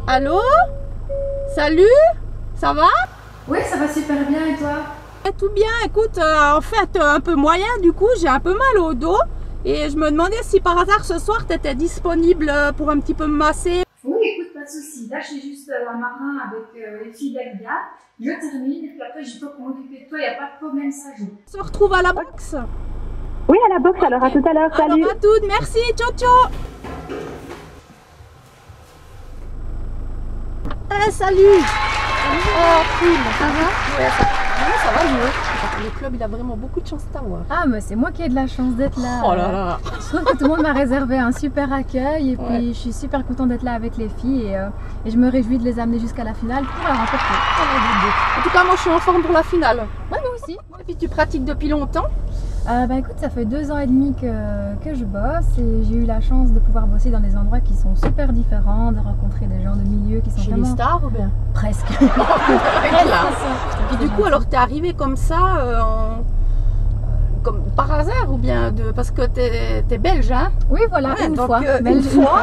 Allô? Salut? Ça va? Oui, ça va super bien et toi? Tout bien, écoute, en fait un peu moyen, du coup j'ai un peu mal au dos et je me demandais si par hasard ce soir tu étais disponible pour un petit peu me masser. Oui, écoute, pas de souci. Là, je suis juste un marin avec les filles d'Alga. Je termine et puis après, je peux m'occuper de toi, il n'y a pas de problème, ça joue. On se retrouve à la boxe? Oui, à la boxe, alors à tout à l'heure, salut. Alors à toutes, merci, ciao ciao. Salut. Oh cool, ça va? Ouais, ça va mieux. Le club il a vraiment beaucoup de chance de t'avoir. Ah, mais c'est moi qui ai de la chance d'être là. Oh là là. Je trouve que tout le monde m'a réservé un super accueil et puis je suis super contente d'être là avec les filles et je me réjouis de les amener jusqu'à la finale pour la remporter. En tout cas, moi je suis en forme pour la finale. Ouais, moi aussi. Et puis tu pratiques depuis longtemps? Bah écoute, ça fait 2 ans et demi que je bosse et j'ai eu la chance de pouvoir bosser dans des endroits qui sont super différents, de rencontrer des gens de milieux qui sont Chez vraiment... les stars ou bien? Presque. Et du coup, alors t'es arrivé comme ça, comme par hasard ou bien parce que t'es belge, hein? Oui, voilà, Ouais, une donc, fois. une fois.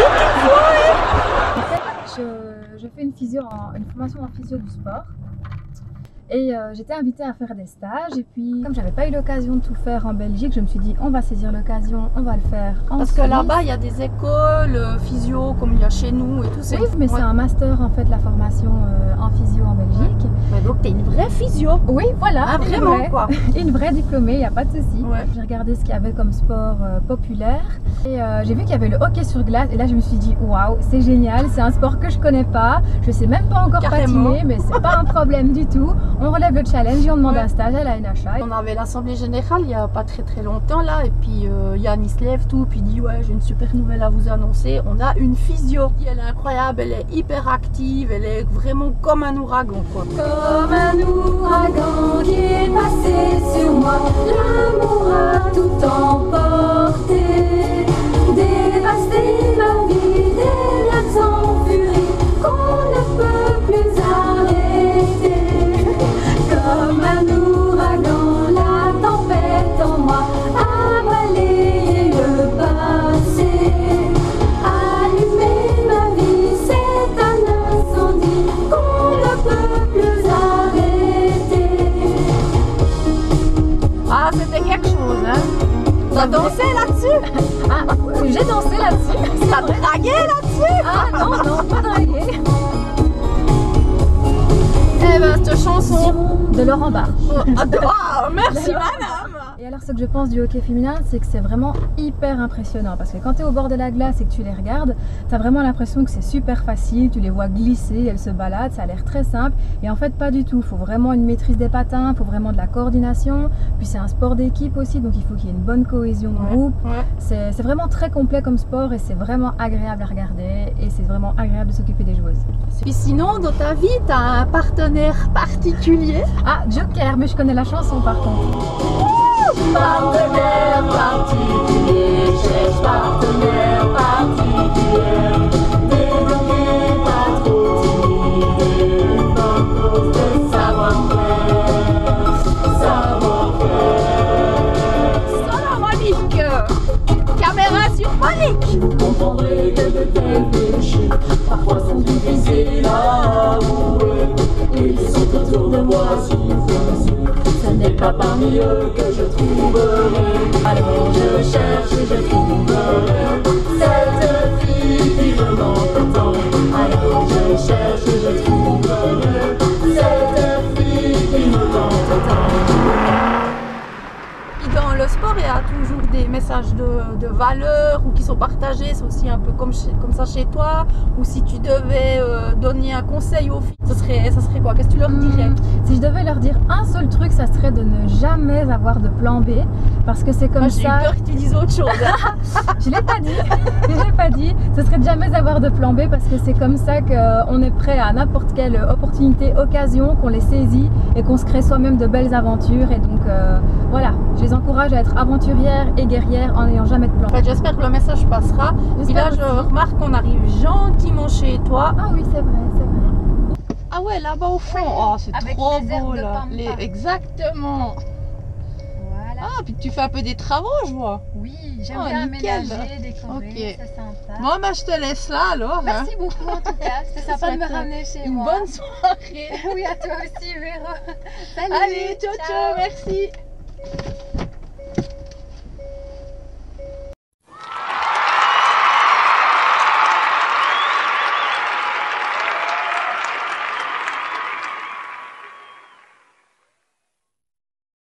En fait, je fais une formation en physio du sport. Et j'étais invitée à faire des stages et puis comme j'avais pas eu l'occasion de tout faire en Belgique, je me suis dit on va saisir l'occasion, on va le faire en Parce Suisse. que là-bas il y a des écoles physio comme il y a chez nous et tout. Oui, mais c'est un master en fait, la formation en physio en Belgique. Ouais, donc t'es une vraie physio. Oui, voilà, Ah, vraiment vraie, quoi. une vraie diplômée, il n'y a pas de souci. Ouais. J'ai regardé ce qu'il y avait comme sport populaire et j'ai vu qu'il y avait le hockey sur glace et là je me suis dit waouh, c'est génial, c'est un sport que je connais pas, je sais même pas encore patiner, mais c'est pas un problème du tout. On relève le challenge et on demande un stage à la NHA. On avait l'assemblée générale il y a pas très longtemps là et puis Yann il se lève tout puis dit ouais j'ai une super nouvelle à vous annoncer, on a une physio. Elle est incroyable, elle est hyper active, elle est vraiment comme un ouragan quoi. Comme un ouragan qui est passé sur moi, l'amour a tout emporté, dévasté ma vie, des liens sans furie qu'on ne peut plus arrêter. Comme un ouragan, la tempête en moi a balayé le passé. Allumer ma vie, c'est un incendie qu'on ne peut plus arrêter. Ah c'était quelque chose hein. T'as dansé là-dessus? Ah, j'ai dansé là-dessus. T'as dragué là-dessus? Ah non, pas dragué. Eh ben cette chanson De Laurent Barre. Ah, merci madame. Et alors ce que je pense du hockey féminin, c'est que c'est vraiment hyper impressionnant parce que quand tu es au bord de la glace et que tu les regardes, tu as vraiment l'impression que c'est super facile, tu les vois glisser, elles se baladent, ça a l'air très simple et en fait pas du tout, il faut vraiment une maîtrise des patins, il faut vraiment de la coordination, puis c'est un sport d'équipe aussi donc il faut qu'il y ait une bonne cohésion de groupe. C'est vraiment très complet comme sport et c'est vraiment agréable à regarder et c'est vraiment agréable de s'occuper des joueuses. Puis sinon dans ta vie, tu as un partenaire particulier? Ah, Joker, mais je connais la chanson par contre. Partenaire particulier, cherche partenaire particulier, débloqué, pas trop timide, une bonne cause de savoir-faire, Voilà Monique. Caméra sur Monique. Vous comprendrez que de tels péchés parfois sont difficiles à avouer. Ils sont autour de moi si ce n'est pas parmi eux que je trouverai. Alors je cherche et je trouverai cette fille qui me manque tant. Alors je cherche et je trouverai cette fille qui me manque tant. Dans le sport, il y a toujours des messages de valeur ou qui sont partagés. C'est aussi un peu comme ça chez toi. Ou si tu devais donner un conseil aux filles, ça serait quoi? Qu'est-ce que tu leur dirais? Si je devais leur dire un seul truc, ça serait de ne jamais avoir de plan B parce que c'est comme J'ai eu ça. peur que tu dises autre chose. Je l'ai pas dit, je l'ai pas dit. Ce serait de jamais avoir de plan B parce que c'est comme ça qu'on est prêt à n'importe quelle opportunité, occasion, qu'on les saisit et qu'on se crée soi-même de belles aventures. Et donc voilà, je les encourage à être aventurières et guerrières en n'ayant jamais de plan. En fait, j'espère que le message passera. Et là, je remarque qu'on arrive gentiment chez toi. Ah oui, c'est vrai, c'est vrai. Ah ouais, là-bas au fond. Oh, c'est avec trop les herbes beau de là. pampa. Exactement. Voilà. Voilà. Ah, puis tu fais un peu des travaux, je vois. Oui, j'aime Oh, bien nickel. aménager, décorer, Ok. c'est sympa. Bon, bah, je te laisse là alors. Merci beaucoup en tout cas, c'était sympa de me ramener chez Une moi. bonne soirée. Oui, à toi aussi, Véro. Salut. Allez, ciao, ciao, merci.